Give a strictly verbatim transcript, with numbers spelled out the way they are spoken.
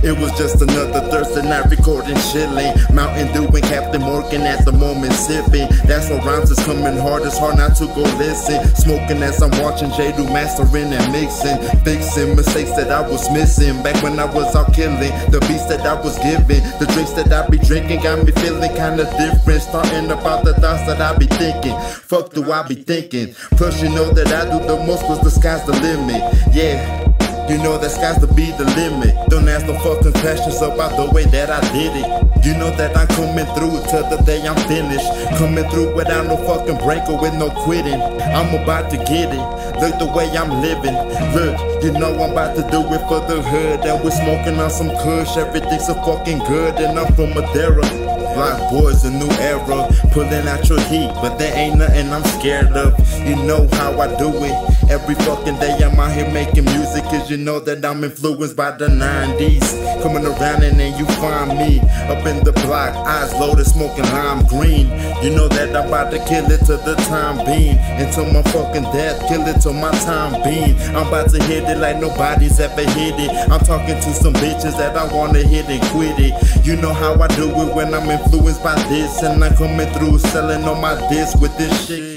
It was just another Thursday night recording chilling. Mountain Dew and Captain Morgan at the moment sipping. That's what rhymes is coming hard, it's hard not to go listen. Smoking as I'm watching J do mastering and mixing. Fixing mistakes that I was missing back when I was out killing. The beats that I was giving, the drinks that I be drinking got me feeling kinda different. Starting about the thoughts that I be thinking. Fuck do I be thinking? Plus you know that I do the most cause the sky's the limit. Yeah, you know that sky's to be the limit. Don't ask no fucking questions about the way that I did it. You know that I'm coming through till the day I'm finished. Coming through without no fucking break or with no quitting. I'm about to get it. Look the way I'm living. Look, you know I'm about to do it for the hood. And we're smoking on some kush. Everything's so fucking good. And I'm from Madeira. Block boys, a new era. Pulling out your heat, but there ain't nothing I'm scared of. You know how I do it. Every fucking day I'm out here making music. Cause you know that I'm influenced by the nineties. Coming around and then you find me up in the block, eyes loaded, smoking lime green. You know that I'm about to kill it to the time being. Until my fucking death, kill it till my time being. I'm about to hit it like nobody's ever hit it. I'm talking to some bitches that I wanna hit and quit it. You know how I do it when I'm influenced by this. And I'm coming through selling on my disc with this shit.